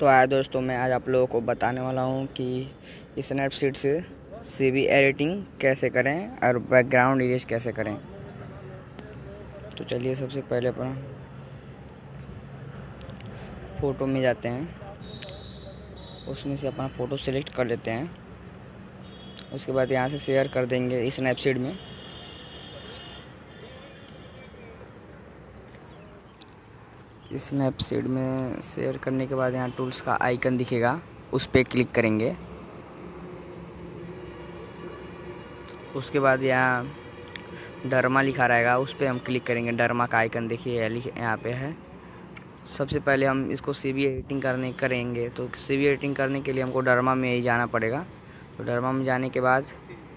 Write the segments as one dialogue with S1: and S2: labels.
S1: तो आया दोस्तों, मैं आज आप लोगों को बताने वाला हूँ कि स्नैपसीड से CV एडिटिंग कैसे करें और बैकग्राउंड इरेज कैसे करें। तो चलिए, सबसे पहले अपन फ़ोटो में जाते हैं, उसमें से अपना फ़ोटो सेलेक्ट कर लेते हैं। उसके बाद यहाँ से शेयर कर देंगे स्नैपसीड में। स्नैपसीड में शेयर करने के बाद यहाँ टूल्स का आइकन दिखेगा, उस पर क्लिक करेंगे। उसके बाद यहाँ डर्मा लिखा रहेगा, उस पर हम क्लिक करेंगे। डर्मा का आइकन देखिए यहाँ पे है। सबसे पहले हम इसको CV एडिटिंग करेंगे। तो CV एडिटिंग करने के लिए हमको डर्मा में ही जाना पड़ेगा। तो डर्मा में जाने के बाद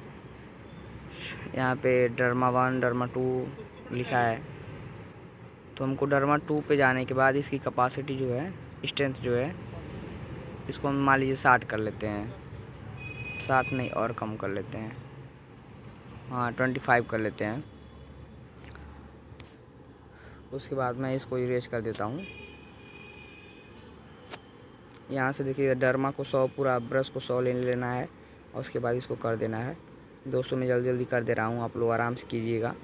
S1: यहाँ पे डर्मा 1 डर्मा 2 लिखा है। तो हमको डर्मा 2 पे जाने के बाद इसकी कैपेसिटी जो है, स्ट्रेंथ जो है, इसको हम मान लीजिए 60 कर लेते हैं। 60 नहीं, और कम कर लेते हैं, हाँ 25 कर लेते हैं। उसके बाद मैं इसको इरेज कर देता हूँ। यहाँ से देखिए, डर्मा को 100 पूरा ब्रश को 100 ले लेना है और उसके बाद इसको कर देना है। दोस्तों, मैं जल्दी जल्दी कर दे रहा हूँ, आप लोग आराम से कीजिएगा।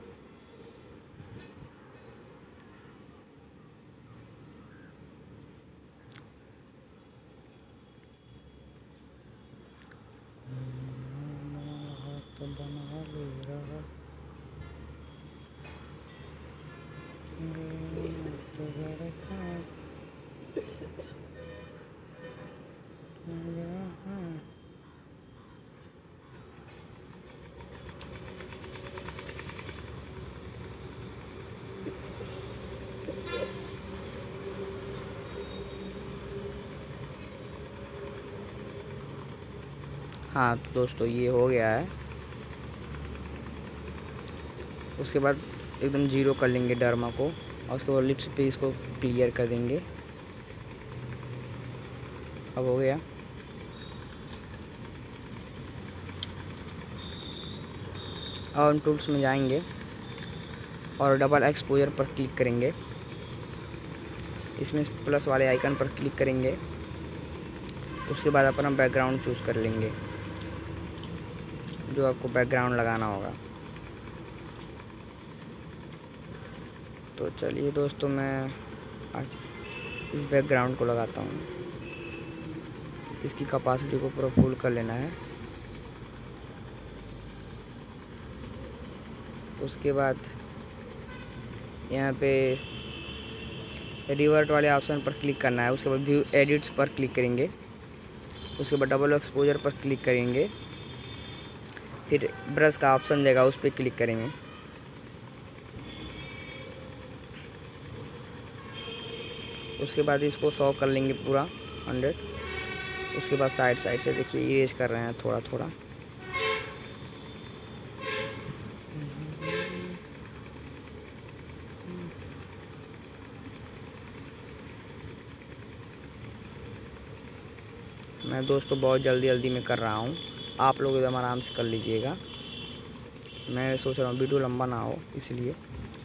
S1: हाँ तो दोस्तों, ये हो गया है। उसके बाद एकदम 0 कर लेंगे डर्मा को और उसके बाद लिप्स पे इसको क्लियर कर देंगे। अब हो गया। और टूल्स में जाएंगे और डबल एक्सपोजर पर क्लिक करेंगे। इसमें प्लस वाले आइकन पर क्लिक करेंगे। उसके बाद अपना बैकग्राउंड चूज़ कर लेंगे, जो आपको बैकग्राउंड लगाना होगा। तो चलिए दोस्तों, मैं आज इस बैकग्राउंड को लगाता हूँ। इसकी कैपेसिटी को पूरा फुल कर लेना है। उसके बाद यहाँ पे रिवर्ट वाले ऑप्शन पर क्लिक करना है। उसके बाद व्यू एडिट्स पर क्लिक करेंगे। उसके बाद डबल एक्सपोजर पर क्लिक करेंगे। फिर ब्रश का ऑप्शन देगा, उस पर क्लिक करेंगे। उसके बाद इसको 100 कर लेंगे पूरा 100। उसके बाद साइड से देखिए इरेज कर रहे हैं थोड़ा थोड़ा। मैं दोस्तों बहुत जल्दी जल्दी में कर रहा हूँ, आप लोग एकदम आराम से कर लीजिएगा। मैं सोच रहा हूँ वीडियो लंबा ना हो, इसलिए।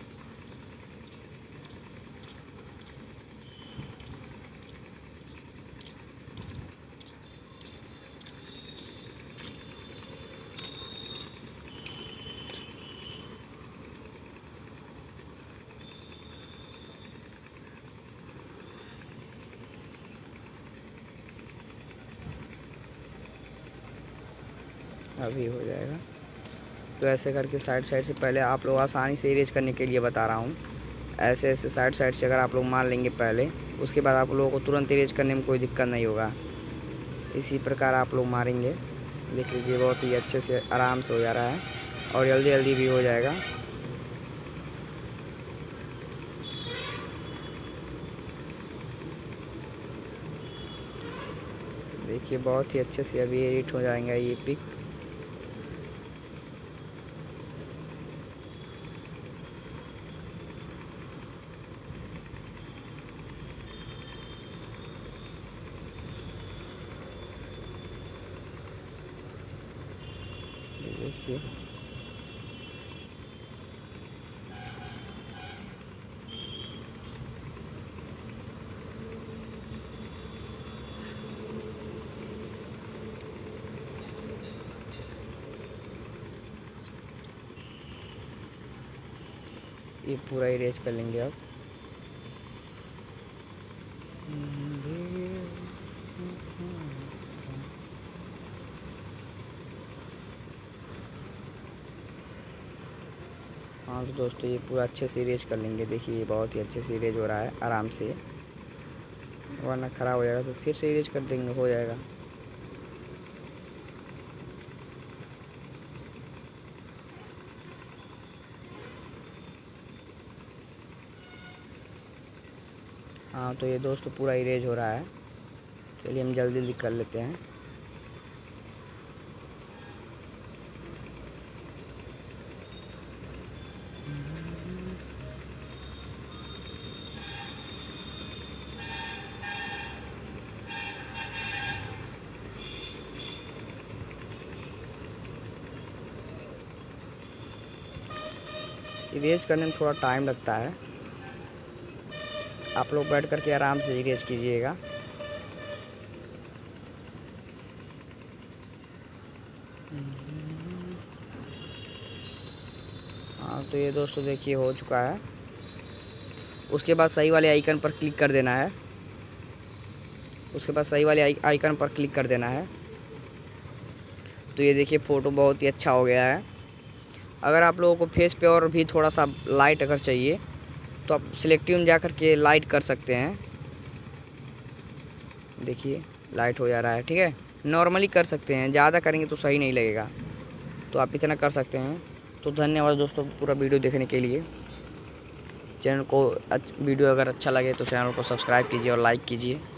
S1: अभी हो जाएगा। तो ऐसे करके साइड से पहले आप लोग आसानी से इरेज करने के लिए बता रहा हूँ। ऐसे साइड से अगर आप लोग मार लेंगे पहले, उसके बाद आप लोगों को तुरंत इरेज करने में कोई दिक्कत नहीं होगा। इसी प्रकार आप लोग मारेंगे, देख लीजिए बहुत ही अच्छे से आराम से हो जा रहा है और जल्दी जल्दी भी हो जाएगा। देखिए बहुत ही अच्छे से अभी एडिट हो जाएगा ये पिक। देखिए ये पूरा इरेज कर लेंगे अब। हाँ तो दोस्तों ये पूरा अच्छे से इरेज कर लेंगे। देखिए ये बहुत ही अच्छे से इरेज हो रहा है आराम से, वरना ख़राब हो जाएगा तो फिर से इरेज कर देंगे, हो जाएगा। हाँ तो ये दोस्तों पूरा इरेज हो रहा है। चलिए हम जल्दी जल्दी कर लेते हैं। इरेज करने में थोड़ा टाइम लगता है, आप लोग बैठ करके आराम से इरेज कीजिएगा। हाँ तो ये दोस्तों देखिए हो चुका है। उसके बाद सही वाले आइकन पर क्लिक कर देना है। उसके बाद सही वाले आइकन पर क्लिक कर देना है। तो ये देखिए फ़ोटो बहुत ही अच्छा हो गया है। अगर आप लोगों को फेस पे और भी थोड़ा सा लाइट अगर चाहिए तो आप सिलेक्टिव में जा कर के लाइट कर सकते हैं। देखिए लाइट हो जा रहा है, ठीक है। नॉर्मली कर सकते हैं, ज़्यादा करेंगे तो सही नहीं लगेगा, तो आप इतना कर सकते हैं। तो धन्यवाद दोस्तों पूरा वीडियो देखने के लिए। चैनल को वीडियो अगर अच्छा लगे तो चैनल को सब्सक्राइब कीजिए और लाइक कीजिए।